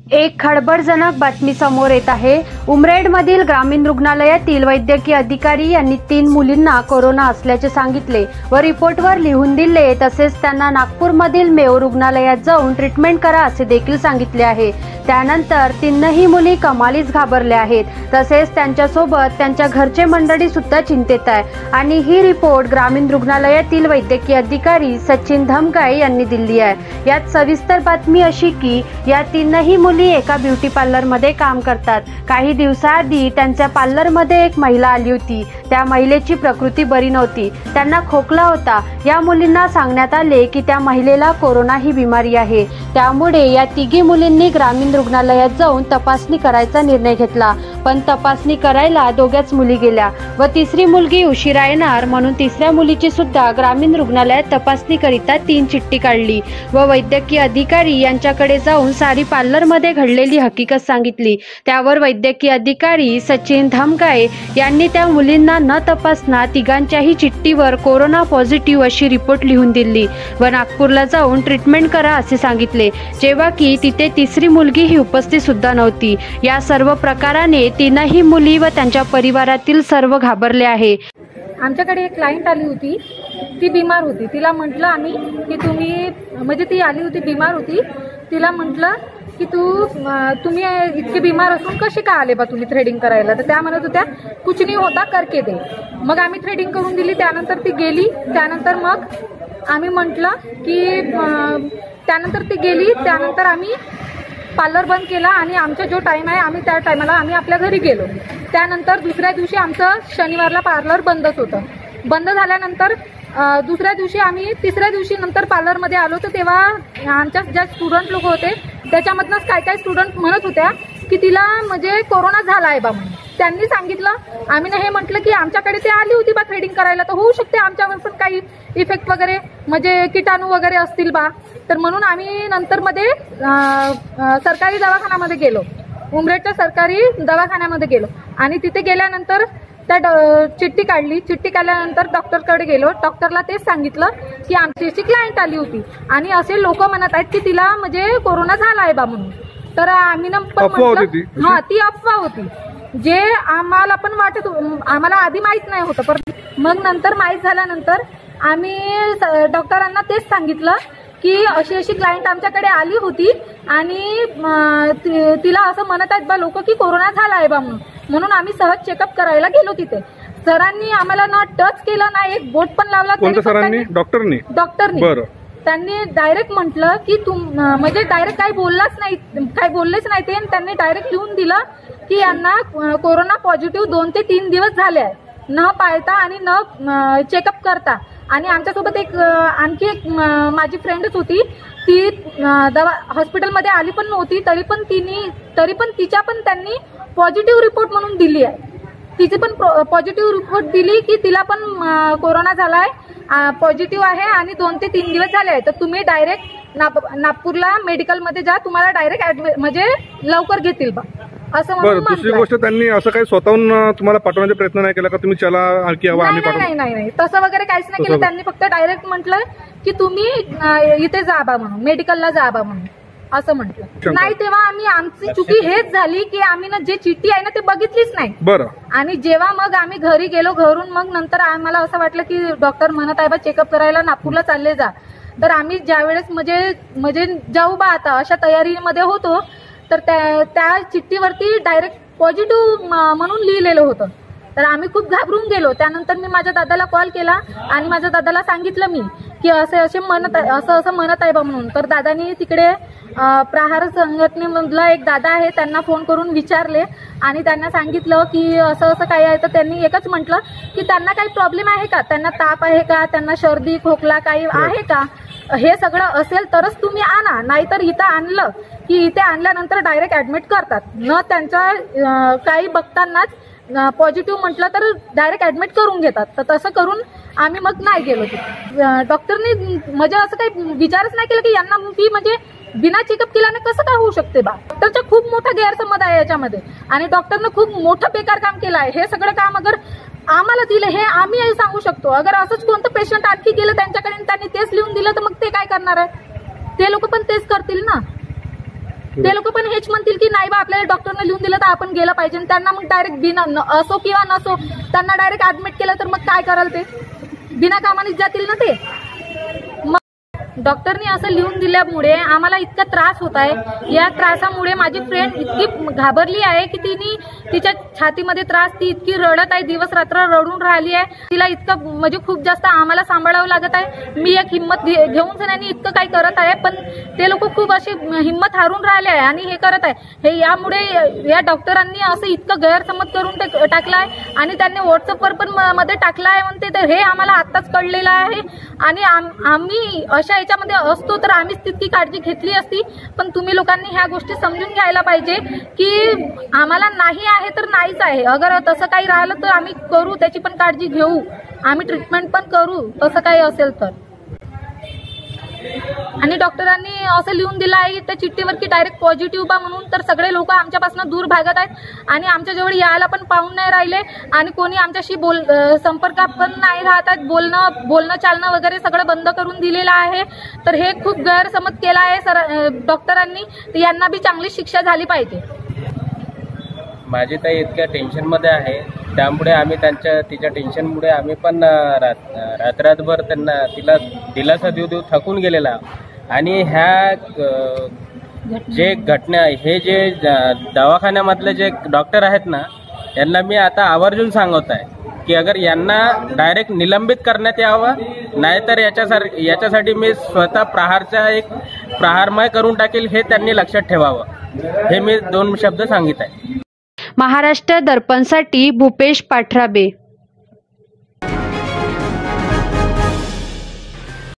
एक खळबळजनक बातमी समोर येत आहे। उमरेडमधील ग्रामीण रुग्णालयातील वैद्यकीय अधिकारी यांनी 3 मुलींना कोरोना असल्याचे सांगितले व रिपोर्टवर लिहून दिले। तसेच त्यांना नागपूरमधील मेयो रुग्णालयात जाऊन ट्रीटमेंट करा असे देखील सांगितले आहे। त्यानंतर 3ही मुली कमालीच घाबरल्या आहेत। तसेच त्यांच्यासोबत त्यांच्या घरचे मंडळी सुद्धा चिंतेत आहे आणि ही रिपोर्ट ग्रामीण रुग्णालयातील वैद्यकीय अधिकारी सचिन धमगाई यांनी दिली आहे। यात सविस्तर बातमी अशी की या 3ही मुली एका ब्युटी पार्लर मध्ये काम करतात। काही दिवसाआधी त्यांच्या पार्लर मध्ये एक महिला आली होती। त्या महिलेची प्रकृती बरी नव्हती, त्यांना खोकला होता। या मुलींना सांगण्यात आले की त्या महिलेला कोरोना ही बिमारी आहे। त्यामुळे या 3 मुलींनी ग्रामीण रुग्णालयात जाऊन तपासणी करायचा निर्णय घेतला। पण तपासणी करायला 2च मुली गेल्या व 3री मुलगी उशिरा येणार म्हणून 3ऱ्या मुलीची सुद्धा ग्रामीण रुग्णालयात तपासणी करिता 3 चिठ्ठी काढली व वैद्यकीय अधिकारी यांच्याकडे जाऊन सारी पार्लर मध्ये घडलेली हकीकत सांगितली। त्यावर वैद्यकीय अधिकारी सचिन धमगाई यांनी त्या मुलींना न तपासता 3घांच्याही चिठ्ठीवर कोरोना पॉझिटिव्ह अशी रिपोर्ट लिहून दिली व नागपूरला जाऊन ट्रीटमेंट करा असे सांगितले, जेव्हा की तिथे 3री मुलगी ही उपस्थित सुद्धा नव्हती। या सर्व प्रकाराने 3ही मुली व त्यांच्या परिवारातील सर्व घाबरले आहे। आमच्याकडे एक क्लायंट आली होती, ती बिमार होती। तिला म्हटलं आम्ही की तुम्ही म्हणजे ती आली होती बिमार होती, तिला म्हटलं की तुम्ही इतके बिमार असून कसे का आले बा तुम्ही थ्रेडिंग करायला। तर त्या म्हणत होत्या कुछ नहीं होता करके दे। मग आम्ही थ्रेडिंग करून दिली, त्यानंतर ती गेली। त्यानंतर मग आम्ही म्हटलं की त्यानंतर ती गेली, त्यानंतर आम्ही पार्लर बंद केला आणि आमचा जो टाइम आहे आम्ही त्या टायमाला आम्ही आपल्या घरी गेलो। त्यानंतर दुसऱ्या दिवशी आमचं शनिवारला पार्लर बंदच होतं। बंद झाल्यानंतर दुसऱ्या दिवशी आम्ही 3ऱ्या दिवशी नंतर पार्लरमध्ये आलो, तर तेव्हा आमच्या ज्या स्टुडंट लोक होते त्याच्यामधनंच काय स्टुडंट म्हणत होत्या की तिला म्हणजे कोरोना झाला आहे बा म्हणून। त्यांनी सांगितलं, आम्ही हे म्हटलं की आमच्याकडे ते आली होती बा थ्रेडिंग करायला, तर होऊ शकते आमच्यावर पण काही इफेक्ट वगैरे म्हणजे किटाणू वगैरे असतील बा। तर म्हणून आम्ही नंतर मध्ये सरकारी दवाखान्यामध्ये गेलो, उमरेडच्या सरकारी दवाखान्यामध्ये गेलो आणि तिथे गेल्यानंतर त्या चिठ्ठी काढली। चिठ्ठी काढल्यानंतर डॉक्टरकडे गेलो। डॉक्टरला तेच सांगितलं की आमची क्लायंट आली होती आणि असे लोक म्हणत आहेत की तिला म्हणजे कोरोना झाला आहे बा म्हणून। तर आम्ही पण म्हटलं हा ती अफवा होती, जे आम्हाला पण वाटत, आम्हाला आधी माहित नाही होतं। पण मग नंतर माहीत झाल्यानंतर आम्ही डॉक्टरांना तेच सांगितलं की अशी क्लायंट आमच्याकडे आली होती आणि तिला असं म्हणत आहेत बा लोक की कोरोना झाला आहे बा म्हणून आम्ही सहज चेकअप करायला गेलो तिथे। सरांनी आम्हाला ना टच केलं, ना एक बोट पण लावला। सरांनी डॉक्टरनी त्यांनी डायरेक्ट म्हटलं की म्हणजे डायरेक्ट काही बोललेच नाही ते। त्यांनी डायरेक्ट लिहून दिलं की यांना कोरोना पॉझिटिव्ह 2 ते 3 दिवस झाले आहे, न पाळता आणि न चेकअप करता। आणि आमच्यासोबत आणखी एक माझी फ्रेंडच होती, ती हॉस्पिटलमध्ये आली पण नव्हती, तरी पण तिच्या पण त्यांनी पॉझिटिव्ह रिपोर्ट म्हणून दिली आहे। तिची पण पॉझिटिव्ह रिपोर्ट दिली की तिला पण कोरोना झाला आहे, पॉझिटिव्ह आहे आणि 2 ते 3 दिवस झाले आहे। तर तुम्ही डायरेक्ट नागपूरला मेडिकलमध्ये जा, तुम्हाला डायरेक्ट म्हणजे लवकर घेतील बा असं म्हणून। दुसरी गोष्ट, त्यांनी असं काही स्वतःहून तुम्हाला पाठवण्याचा प्रयत्न नाही केला का तुम्ही चला आणखी आम्ही पाठवू? नाही, तसं वगैरे काहीच नाही केलं। त्यांनी फक्त डायरेक्ट म्हटलं की तुम्ही इथे जा बा म्हणून, मेडिकलला जा बा म्हणून असं म्हटलं। नाही, तेव्हा आमची चुकी हेच झाली की आम्ही ना जे चिठ्ठी आहे ना ते बघितलीच नाही। बरं। आणि जेव्हा मग आम्ही घरी गेलो, घरून मग नंतर आम्हाला असं वाटलं की डॉक्टर म्हणत आहे बा चेकअप करायला नागपूरला चालले जा। तर आम्ही ज्यावेळेस म्हणजे जाऊ बा आता अशा तयारीमध्ये होतो, तर त्या चिठ्ठीवरती डायरेक्ट पॉझिटिव्ह म्हणून लिहिलेलं होतं। तर आम्ही खूप घाबरून गेलो। त्यानंतर मी माझ्या दादाला कॉल केला आणि माझ्या दादाला सांगितलं मी की असं म्हणत आहे बा म्हणून। तर दादानी तिकडे प्रहार संघटनेमधला एक दादा आहे, त्यांना फोन करून विचारले आणि त्यांना सांगितलं की असं काय आहे। तर त्यांनी एकच म्हटलं की त्यांना काही प्रॉब्लेम आहे का, त्यांना ताप आहे का, त्यांना सर्दी खोकला काही आहे का, हे सगळं असेल तरच तुम्ही आणा, नाहीतर इथं आणलं की इथे आणल्यानंतर डायरेक्ट ऍडमिट करतात, न त्यांच्या काही बघतानाच पॉझिटिव्ह म्हटलं तर डायरेक्ट ऍडमिट करून घेतात। तर तसं करून आम्ही मग नाही गेलो तिथे। डॉक्टरनी म्हणजे असं काही विचारच नाही केलं की यांना म्हणजे बिना चेकअप केल्याने कसं काय होऊ शकते बा। डॉक्टरचा खूप मोठा गैरसमज आहे याच्यामध्ये आणि डॉक्टरनं खूप मोठं बेकार काम केलं आहे। हे सगळं काम अगर आम्हाला दिलं हे आम्ही सांगू शकतो, अगर असंच कोणतं पेशंट आणखी गेलं त्यांच्याकडे त्यांनी तेच लिहून दिलं तर मग ते काय करणार आहे, ते लोक पण तेच करतील ना। ते लोक पण हेच म्हणतील की नाही बा आपल्याला डॉक्टरने लिहून दिलं तर आपण गेलं पाहिजे. त्यांना मग डायरेक्ट बिना असो किंवा नसो त्यांना डायरेक्ट ऍडमिट केलं तर मग काय कराल ते? बिना कामानेच जातील ना ते. डॉक्टरनी असं लिहून दिल्यामुळे आम्हाला इतका त्रास होत आहे. या त्रासामुळे माझी फ्रेंड इतकी घाबरली आहे की तिच्या छातीमध्ये त्रास, ती इतकी रडत आहे, दिवस रात्र रडून राहिली आहे. तिला इतकं म्हणजे खूप जास्त आम्हाला सांभाळावं लागत आहे. मी एक हिंमत घेऊन सगळ्यांनी इतकं काही करत आहे, पण ते लोक खूप अशी हिंमत हारून राहिले आहे आणि हे करत आहे. हे यामुळे या डॉक्टरांनी असं इतकं गैरसमज करून टाकलं आहे आणि त्यांनी व्हॉट्सअपवर पण मध्ये टाकलं आहे म्हणते. तर हे आम्हाला आत्ताच कळलेलं आहे आणि आम्ही अशा याच्यामध्ये असतो तर आम्हीच तितकी काळजी घेतली असती. पण तुम्ही लोकांनी ह्या गोष्टी समजून घ्यायला पाहिजे की आम्हाला नाही आहे तर नाहीच आहे. अगर तसं काही राहिलं तर आम्ही करू, त्याची पण काळजी घेऊ, आम्ही ट्रीटमेंट पण करू तसं काही असेल तर. आणि डॉक्टरांनी असं लिहून दिलं आहे त्या चिठ्ठीवर की डायरेक्ट पॉझिटिव्ह बा म्हणून. तर सगळे लोक आमच्यापासून दूर भागत आहेत आणि आमच्याजवळ यायला पण पाहून नाही राहिले आणि कोणी आमच्याशी संपर्कात पण नाही राहत आहेत. बोलणं चालणं वगैरे सगळं बंद करून दिलेलं आहे. तर हे खूप गैरसमज केला आहे डॉक्टरांनी. तर यांना बी चांगली शिक्षा झाली पाहिजे. माझी ताई इतक्या टेन्शनमध्ये आहे, त्यामुळे आम्ही तिच्या टेन्शनमुळे आम्ही पण रात्रभर तिला दिलासा देऊ थकून गेलेला. आणि ह्या जे घटना, हे जे दवाखान्यामधले जे डॉक्टर आहेत ना, यांना मी आता आवर्जून सांगत आहे की अगर यांना डायरेक्ट निलंबित करण्यात यावं, नाहीतर याच्यासाठी मी स्वतः प्रहारमय करून टाकेल, हे त्यांनी लक्षात ठेवावं. हे मी 2 शब्द सांगित आहे. महाराष्ट्र दर्पणसाठी भूपेश पाठराबे.